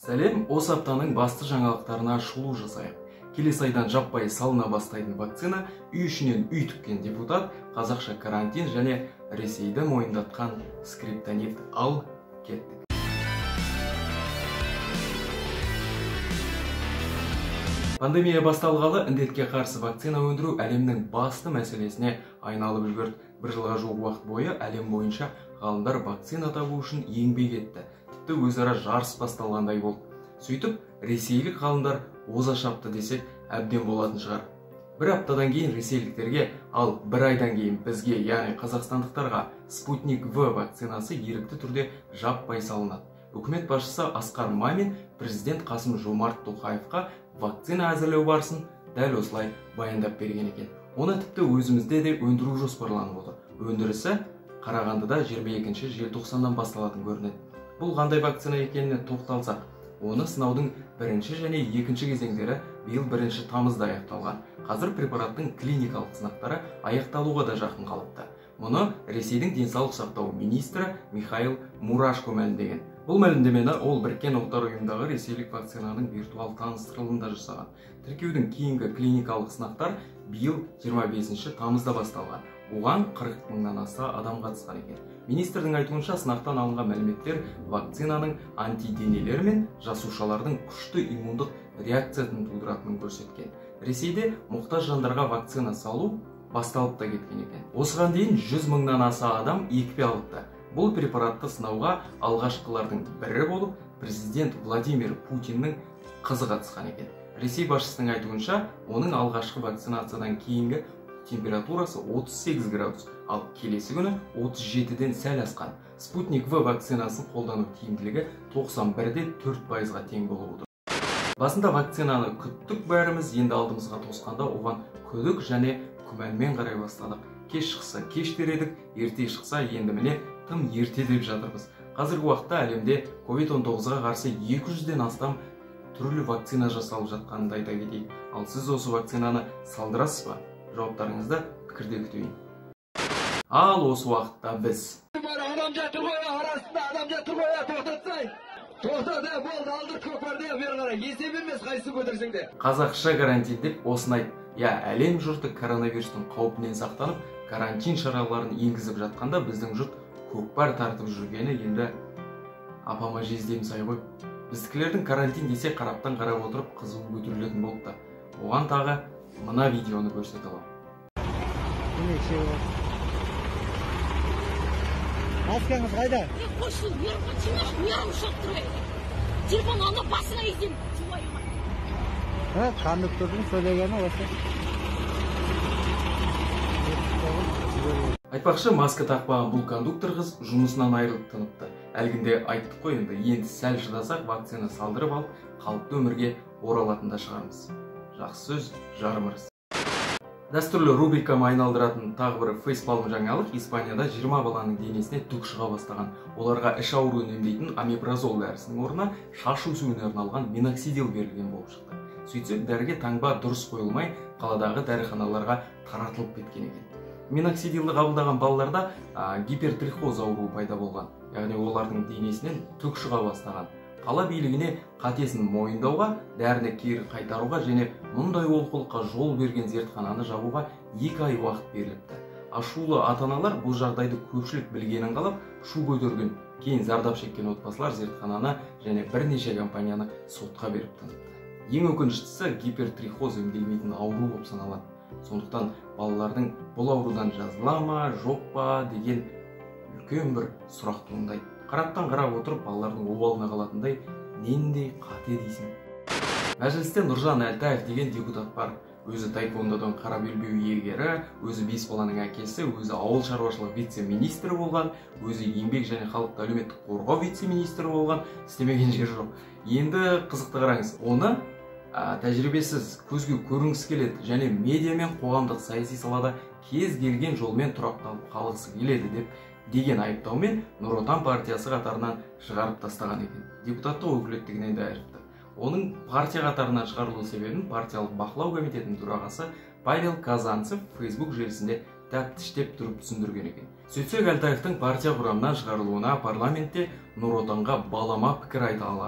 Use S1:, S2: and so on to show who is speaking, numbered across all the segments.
S1: Сәлем, осы аптаның басты жаңалықтарына шолу жасайық. Келесі айдан жаппай салына бастайтын вакцина, үй ішінен үй тіккен депутат, қазақша карантин және Ресейді мойындатқан скриптонит ал кеттік. Пандемия басталғалы індетке қарсы вакцина өндіру әлемнің басты мәселесіне айналып үлгерді. Бір жылға жуық уақыт бойы әлем бойынша ғалымдар вакцина табу үшін еңбек етті. Тіпті өзара жарыс басталғандай болды. Сөйтіп, ресейлік ғалымдар оза шапты десек әбден болатын шығар. Бір аптадан кейін ресейліктерге, ал бір айдан кейін бізге, яғни қазақстандықтарға Спутник В вакцинасы ерікті түрде жаппай салынады. Үкімет басшысы Асқар Мамин президент Қасым-Жомарт Тоқаевқа вакцина әзірлеу барысын дәл осылай баяндап берген екен. Оны тіпті өзімізде де өндіру жоспарланып отыр. Өндірісі Қарағандыда 22 желтоқсаннан басталатын көрінеді. Бұл қандай вакцина екеніне тоқталсақ, оны сынаудың бірінші және екінші кезеңдері биыл 1 тамызда аяқталған. Қазір препараттың клиникалық сынақтары аяқталуға да жақын қалыпты. Мұны Ресейдің денсаулық сақтау министрі Михаил Мурашко мәлімдеген. Бұл мәлімдемені ол Біріккен ұлттар ұйымындағы ресейлік вакцинаның виртуал таныстырылымында жасаған. Тіркеудің кейінгі клиникалық сынақтар биыл 25 тамызда басталған. Оған 40 мыңнан аса адам қатысқан екен. Министрдің айтуынша сынақтан алынған мәліметтер вакцинаның антиденелер мен жасушалардың күшті иммундық реакциясын тудыратынын көрсеткен. Ресейде мұқтаж жандарға вакцина салу басталып та кеткен екен. Осыған дейін 100 мыңнан аса адам екпе алыпты. Бұл препаратты сынауға алғашқылардың бірі болып президент Владимир Путиннің қызы қатысқан екен. Ресей басшысының айтуынша, оның алғашқы вакцинациядан кейінгі температурасы 38 градус, ал келесі күні 37-ден сәл асқан. Спутник В вакцинасын қолдану тиімділігі 91-4%-ға тең болып отыр. Басында вакцинаны күттік бәріміз, енді алдымызға тосқанда оған күдік және күмәнмен қарай бастадық. Кеш шықса кеш дер, ерте шықса енді міне тым ерте деп жатырмыз. Қазіргі уақытта әлемде COVID-19-ға қарсы 200-ден астам түрлі вакцина жасалып жатқанын айта кетейік. Ал сіз осы вакцинаны салдырасыз ба? Жауаптарыңызды пікірде күтейін. Ал осы уақытта біз қазақша карантин деп осыны айт. Әлем жұрты коронавирустың қауіпінен сақтанып, карантин шараларын енгізіп жатқанда біздің жұрт көкпар тартып жүргені енді апама жездеміз ғой. Біздікілердің карантин десе қараптан қарап отырып қызу көтерілетін болыпты. Оған тағы мына видеоны көрсете аламын.
S2: Маскаңыз қайда?
S3: Қойсын, мерім шоқ тұрайды. Телефон ана басына езден суайыма.
S2: Кондуктордың сөйлегені осы.
S1: Айтпақшы, маска тақпаған бұл кондуктор қыз жұмысынан айырылып тыныпты. Әлгінде айттық қой, енді сәл шыдасақ вакцина салдырып алып, қалыпты өмірге оралатында шығармыз. Жақсы сөз, жарым ырыс. Дәстүрлі рубрикама айналдыратын тағы бір фейспалм жаңалық, Испанияда 20 баланың денесіне түк шыға бастаған. Оларға іш ауруын емдейтін амепразол дәрісінің орнына шашу суына арналған миноксидил берілген болып шықты. Сөйтсек, дәріге таңба дұрыс қойылмай, қаладағы дәріханаларға таратылып кеткен екен. Миноксидилді қабылдаған балаларда гипертрихоз ауруы пайда болған. Яғни олардың денесінен түк шыға бастаған. Қала билігіне қатесін мойындауға, дәріні кері қайтаруға және мұндай олқылыққа жол берген зертхананы жабуға 2 ай уақыт беріліпті. Ашулы ата-аналар бұл жағдайды көпшілік білгенін қалап, шу көтерген. Кейін зардап шеккен отбасылар зертхананы және бірнеше компанияны сотқа беріп тыныпты. Ең өкініштісі гипертрихоз емделмейтін ауру болып саналады. Сондықтан балалардың бұл аурудан жазыла ма, жоқ па деген үлкен бір сұрақ туындайды. Қараптан қарап отырып, балалардың обалына қалатындай нендей қате дейсің. Мәжілісте Нұржан Әлтаев деген депутат бар. Өзі таеквондодан қара белбеу иегері, өзі 5 баланың әкесі, өзі ауыл шаруашылық вице-министрі болған, өзі еңбек және халықты әлеуметтік қорғау вице-министрі болған, істемеген жер жоқ. Енді қызықты қараңыз, оны тәжірибесіз, көзге көрінгісі келеді және медиа мен қоғамдық саяси салада кез келген жолмен тұрақталып қалғысы келеді деген айыптаумен Нұр Отан партиясы қатарынан шығарып тастаған екен. Депутаттық өкілеттігінен де айырыпты. Оның партия қатарынан шығарылу себебін партиялық бақылау комитетінің төрағасы Павел Казанцев Facebook желісінде тәптіштеп тұрып түсіндірген екен. Сөйтсек, Әлтаевтың партия құрамынан шығарылуына парламентте Нұр Отанға балама пікір айта алатын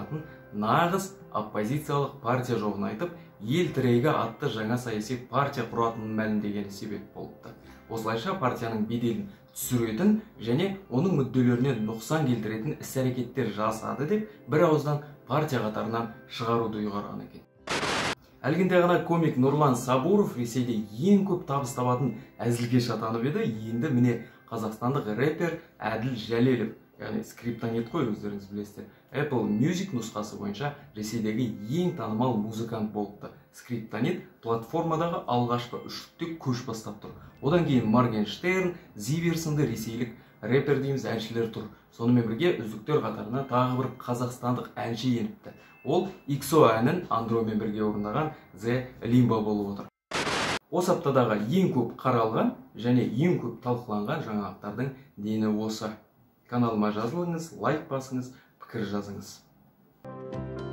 S1: нағыз оппозициялық партия жоғын айтып, ел тірегі атты жаңа саяси партия құратынын мәлімдегені себеп болыпты. Осылайша партияның беделін түсіретін және оның мүдделеріне нұқсан келтіретін іс-әрекеттер жасады деп бір ауыздан партия қатарынан шығаруды ұйғарған екен. Әлгінде ғана комик Нұрлан Сабуров Ресейде ең көп табыс табатын әзілге шатанып еді, енді міне қазақстандық рэпер Әділ Жәлелов, яғни скриптонит қой, өздеріңіз білесіздер, Apple Music нұсқасы бойынша Ресейдегі ең танымал музыкант болыпты. Скриптонит платформадағы алғашқы үштікте көш бастап тұр. Одан кейін Моргенштерн, Зивер сынды ресейлік рэпер дейміз әншілер тұр. Сонымен бірге үздіктер қатарына тағы бір қазақстандық әнші еніпті. Ол XO әнін Андромен бірге орындаған The Limbo болып отыр. Осы аптадағы ең көп қаралған және ең көп талқыланған жаңалықтардың дені осы. Каналыма жазылыңыз, лайк басыңыз, пікір жазыңыз.